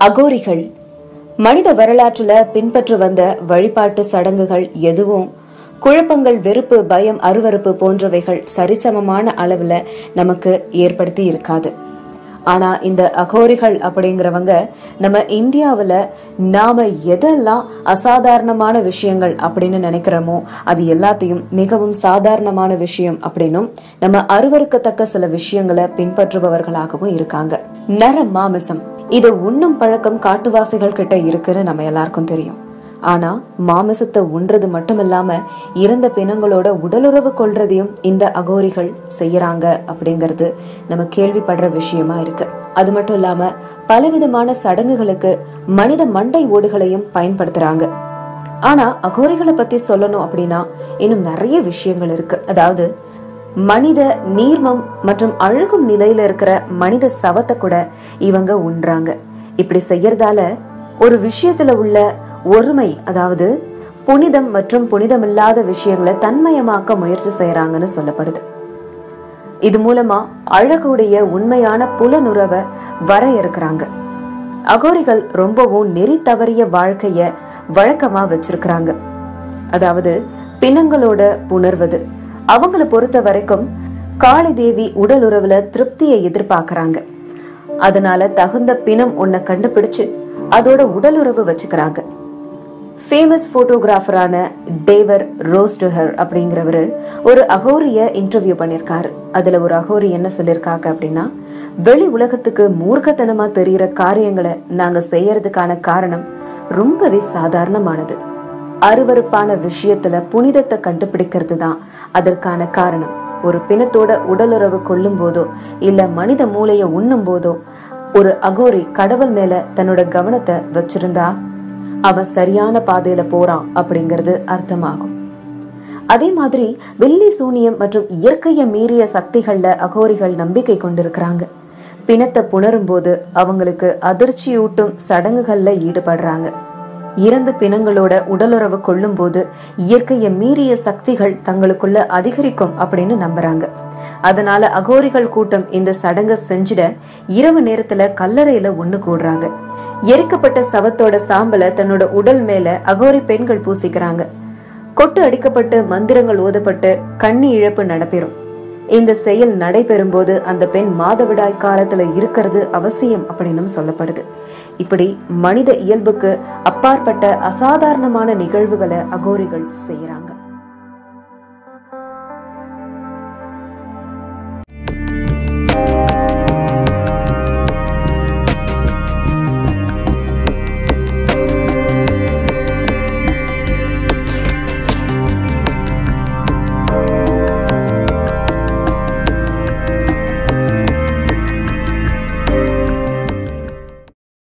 அகோரிகள் மனித வரலாற்றுல பின்பற்று வந்த வழிபாட்டு சடங்குகள் எதுவும் குழப்பங்கள், வெறுப்பு, பயம், அருவருப்பு போன்றவைகள் சரிசமமான அளவுல நமக்கு ஏற்படுத்தி இருக்காது. ஆனா இந்த அகோரிகள் அப்படிங்கிறவங்க நம்ம இந்தியாவில நாம எதெல்லாம் அசாதாரணமான விஷயங்கள் அப்படின்னு நினைக்கிறோமோ அது எல்லாத்தையும் மிகவும் சாதாரணமான விஷயம் அப்படின்னும், நம்ம அருவருக்கத்தக்க சில விஷயங்களை பின்பற்றுபவர்களாகவும் இருக்காங்க. நர மாமிசம், இதை உண்ணும் பழக்கம் காட்டுவாசிகள் கிட்ட இருக்குன்னு நம்ம எல்லாருக்கும் தெரியும். ஆனா மாமிசத்தை உண்றது மட்டும் இல்லாம இறந்த பிணங்களோட உடலுறவு கொள்றதையும் இந்த அகோரிகள் செய்யறாங்க அப்படிங்கிறது நம்ம கேள்விப்படுற விஷயமா இருக்கு. அது மட்டும் இல்லாம பலவிதமான சடங்குகளுக்கு மனித மண்டை ஓடுகளையும் பயன்படுத்துறாங்க. ஆனா அகோரிகளை பத்தி சொல்லணும் அப்படின்னா இன்னும் நிறைய விஷயங்கள் இருக்கு. அதாவது மனித நீர்மம் மற்றும் அழுகும் நிலையில இருக்கிற மனித சவத்தை கூட இவங்க உண்றாங்க. இப்படி செய்யறதால ஒரு விஷயத்துல உள்ள ஒருமை, அதாவது புனிதம் மற்றும் புனிதமில்லாத விஷயங்களை தன்மயமாக்க முயற்சி செய்யறாங்கன்னு சொல்லப்படுது. இது மூலமா அழகுடைய உண்மையான புலனுறவை வரையறுக்கிறாங்க. அகோரிகள் ரொம்பவும் நெறி தவறிய வாழ்க்கைய வழக்கமா வச்சிருக்கிறாங்க. அதாவது பிணங்களோட புணர்வது. அவங்கள பொறுத்த வரைக்கும் காளி தேவி உடல் உறவுல திருப்தியை எதிர்பார்க்கறாங்க. அதனால தகுந்த பிணம் ஒன்ன கண்டுபிடிச்சு அதோட உடல் உறவு வச்சுக்கிறாங்க. ஃபேமஸ் போட்டோகிராஃபரான டேவர் ரோஸ்டுஹர் அப்படிங்கிறவரு ஒரு அகோரிய இன்டர்வியூ பண்ணிருக்காரு. அதுல ஒரு அகோரி என்ன சொல்லிருக்காங்க அப்படின்னா, வெளி உலகத்துக்கு மூர்க்கத்தனமா தெரிகிற காரியங்களை நாங்க செய்யறதுக்கான காரணம் ரொம்பவே சாதாரணமானது. அருவருப்பான விஷயத்துல புனிதத்தை கண்டுபிடிக்கிறது தான் அதற்கான காரணம். ஒரு பிணத்தோட உடலுறவு கொள்ளும் போதோ இல்ல மனித மூளைய உண்ணும் போதோ ஒரு அகோரி கடவுள் மேல தன்னோட கவனத்தை வச்சிருந்தா அவன் சரியான பாதையில போறான் அப்படிங்கிறது அர்த்தமாகும். அதே மாதிரி வெள்ளி சூனியம் மற்றும் இயற்கையை மீறிய சக்திகள்ல அகோரிகள் நம்பிக்கை கொண்டிருக்கிறாங்க. பிணத்தை புணரும் போது அவங்களுக்கு அதிர்ச்சியூட்டும் சடங்குகள்ல ஈடுபடுறாங்க. இறந்த பிணங்களோட உடலுறவு கொள்ளும் போது இயற்கையை மீறிய சக்திகள் தங்களுக்குள்ள அதிகரிக்கும் அப்படின்னு நம்புறாங்க. அதனால அகோரிகள் கூட்டம் இந்த சடங்கை செஞ்சிட இரவு நேரத்துல கல்லறையில ஒண்ணு கூடுறாங்க. எரிக்கப்பட்ட சவத்தோட சாம்பலை தன்னோட உடல் மேல அகோரி பெண்கள் பூசிக்கிறாங்க. கொட்டு அடிக்கப்பட்டு மந்திரங்கள் ஓதப்பட்டு கண்ணி இழப்பு நடைபெறும். இந்த செயல் நடைபெறும் போது அந்த பெண் மாதவிடாய் காலத்துல இருக்கிறது அவசியம் அப்படின்னு சொல்லப்படுது. இப்படி மனித இயல்புக்கு அப்பாற்பட்ட அசாதாரணமான நிகழ்வுகளை அகோரிகள் செய்யறாங்க.